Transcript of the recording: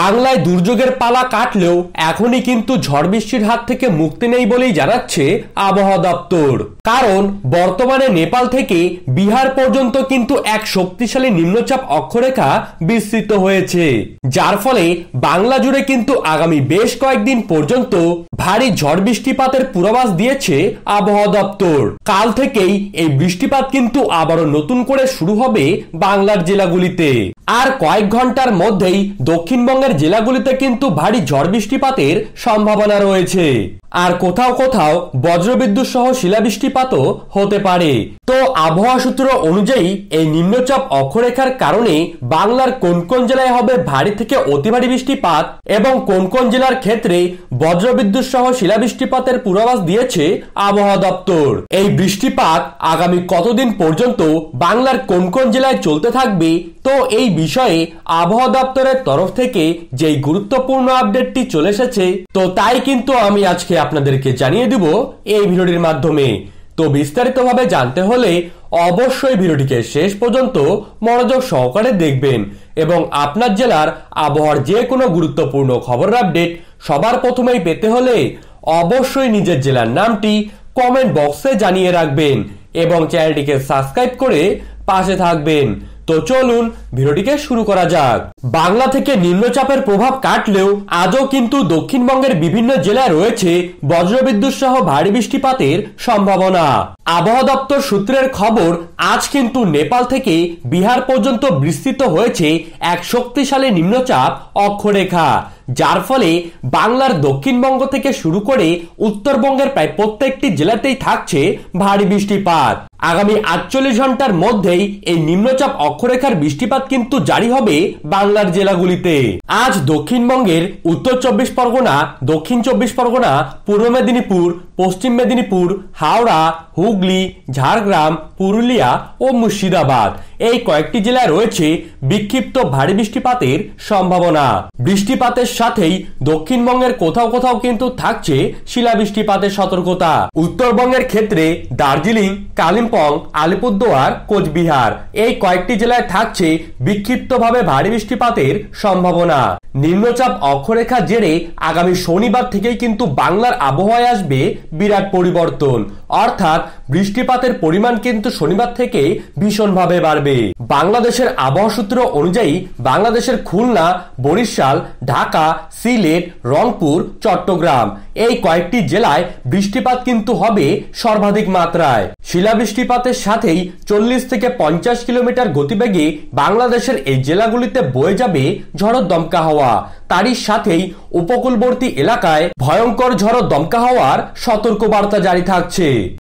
বাংলায় দুর্যোগের পালা কাটলেও এখনই কিন্তু ঝড় বৃষ্টির হাত থেকে মুক্তি নেই বলেই জানাচ্ছে আবহাওয়া দপ্তর। কারণ বর্তমানে নেপাল থেকে বিহার পর্যন্ত কিন্তু এক শক্তিশালী নিম্নচাপ অক্ষরেখা বিস্তৃত হয়েছে, যার ফলে বাংলা জুড়ে কিন্তু আগামী বেশ কয়েকদিন পর্যন্ত ভারী ঝড় বৃষ্টিপাতের পূর্বাভাস দিয়েছে আবহাওয়া দপ্তর। কাল থেকেই এই বৃষ্টিপাত কিন্তু আবারও নতুন করে শুরু হবে বাংলার জেলাগুলিতে। আর কয়েক ঘন্টার মধ্যেই দক্ষিণবঙ্গের জেলাগুলিতে কিন্তু ভারী ঝড় বৃষ্টিপাতের সম্ভাবনা রয়েছে। আর কোথাও কোথাও বজ্রবিদ্যুৎ সহ শিলাবৃষ্টিপাতও হতে পারে। তো আবহাওয়া সূত্র অনুযায়ী এই নিম্নচাপ অক্ষরেখার কারণে বাংলার কোন কোন জেলায় হবে ভারী থেকে অতি ভারী বৃষ্টিপাত এবং কোন কোন জেলার ক্ষেত্রে বজ্রবিদ্যুৎ সহ শিলাবৃষ্টিপাতের পূর্বাভাস দিয়েছে আবহাওয়া দপ্তর। এই বৃষ্টিপাত আগামী কতদিন পর্যন্ত বাংলার কোন কোন জেলায় চলতে থাকবে, তো এই বিষয়ে আবহাওয়া দপ্তরের তরফ থেকে যেই গুরুত্বপূর্ণ আপডেটটি চলে এসেছে, তো তাই কিন্তু আমি আজকে আপনাদেরকে জানিয়ে দিব এই ভিডিওটির মাধ্যমে। তো বিস্তারিতভাবে জানতে হলে অবশ্যই ভিডিওটিকে শেষ পর্যন্ত মনোযোগ সহকারে দেখবেন এবং আপনার জেলার আবহাওয়ার যে কোনো গুরুত্বপূর্ণ খবর আপডেট সবার প্রথমেই পেতে হলে অবশ্যই নিজের জেলার নামটি কমেন্ট বক্সে জানিয়ে রাখবেন এবং চ্যানেলটিকে সাবস্ক্রাইব করে পাশে থাকবেন। তো চলুন ভিডিওটিকে শুরু করা যাক। বাংলা থেকে নিম্নচাপের প্রভাব কাটলেও আজও কিন্তু দক্ষিণবঙ্গের বিভিন্ন জেলায় রয়েছে বজ্রবিদ্যুৎ সহ ভারী বৃষ্টিপাতের সম্ভাবনা। আবহাওয়া দপ্তর সূত্রের খবর, আজ কিন্তু নেপাল থেকে বিহার পর্যন্ত বিস্তৃত হয়েছে এক শক্তিশালী নিম্নচাপ অক্ষরেখা, যার ফলে বাংলার দক্ষিণবঙ্গ থেকে শুরু করে উত্তরবঙ্গের প্রায় প্রত্যেকটি জেলাতেই থাকছে ভারী বৃষ্টিপাত। আগামী 48 ঘন্টার মধ্যেই এই নিম্নচাপ অক্ষরেখার বৃষ্টিপাত কিন্তু জারি হবে বাংলার জেলাগুলিতে। আজ দক্ষিণবঙ্গের উত্তর 24 পরগনা, দক্ষিণ 24 পরগনা, পূর্ব মেদিনীপুর, পশ্চিম মেদিনীপুর, হাওড়া, হুগলি, ঝাড়গ্রাম, পুরুলিয়া ও মুর্শিদাবাদ এই কয়েকটি জেলায় রয়েছে বিক্ষিপ্ত ভারী বৃষ্টিপাতের সম্ভাবনা। বৃষ্টিপাতের সাথেই দক্ষিণবঙ্গের কোথাও কোথাও কিন্তু থাকছে শিলাবৃষ্টিপাতের সতর্কতা। উত্তরবঙ্গের ক্ষেত্রে দার্জিলিং, কালিম্পং, আলিপুরদুয়ার, কোচবিহার এই কয়েকটি জেলায় থাকছে বিক্ষিপ্তভাবে ভারী বৃষ্টিপাতের সম্ভাবনা। নিম্নচাপ অক্ষরেখা জেরে আগামী শনিবার থেকেই কিন্তু বাংলার আবহাওয়ায় আসবে বিরাট পরিবর্তন, অর্থাৎ বৃষ্টিপাতের পরিমাণ কিন্তু শনিবার থেকে ভীষণভাবে বাড়বে। বাংলাদেশের আবহাওয়া সূত্র অনুযায়ী বাংলাদেশের খুলনা, বরিশাল, ঢাকা, সিলেট, রংপুর, চট্টগ্রাম এই কয়েকটি জেলায় বৃষ্টিপাত কিন্তু হবে সর্বাধিক মাত্রায়। শিলাবৃষ্টিপাতের সাথেই 40 থেকে 50 কিলোমিটার গতিবেগে বাংলাদেশের এই জেলাগুলিতে বয়ে যাবে ঝড়ো দমকা হাওয়া। তারই সাথেই উপকূলবর্তী এলাকায় ভয়ঙ্কর ঝড়ো দমকা হাওয়ার সতর্কবার্তা জারি থাকছে।